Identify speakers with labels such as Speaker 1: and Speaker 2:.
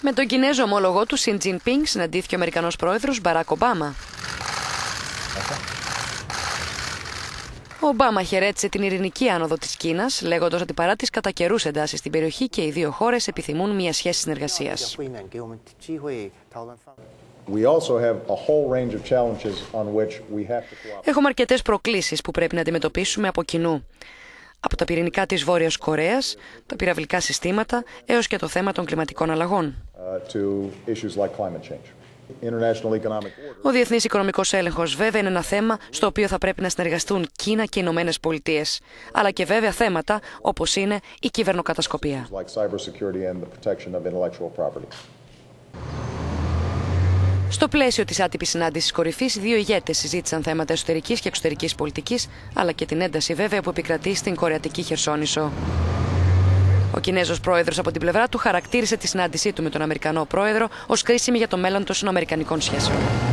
Speaker 1: Με τον Κινέζο ομόλογό του Σιν Τζινπίνγκ συναντήθηκε ο Αμερικανός πρόεδρος Μπαράκ Ομπάμα. Ο Ομπάμα χαιρέτησε την ειρηνική άνοδο της Κίνας, λέγοντας ότι παρά τις κατά καιρούς εντάσεις στην περιοχή και οι δύο χώρες επιθυμούν μια σχέση συνεργασίας. Έχουμε αρκετές προκλήσεις που πρέπει να αντιμετωπίσουμε από κοινού. Από τα πυρηνικά της Βόρειας Κορέας, τα πυραυλικά συστήματα, έως και το θέμα των κλιματικών αλλαγών. Ο διεθνής οικονομικός έλεγχος βέβαια είναι ένα θέμα στο οποίο θα πρέπει να συνεργαστούν Κίνα και οι Ηνωμένες Πολιτείες, αλλά και βέβαια θέματα όπως είναι η κυβερνοκατασκοπία. Στο πλαίσιο της άτυπης συνάντησης κορυφής, οι δύο ηγέτες συζήτησαν θέματα εσωτερικής και εξωτερικής πολιτικής, αλλά και την ένταση βέβαια που επικρατεί στην Κορεατική Χερσόνησο. Ο Κινέζος πρόεδρος από την πλευρά του χαρακτήρισε τη συνάντησή του με τον Αμερικανό πρόεδρο ως κρίσιμη για το μέλλον των σινοαμερικανικών σχέσεων.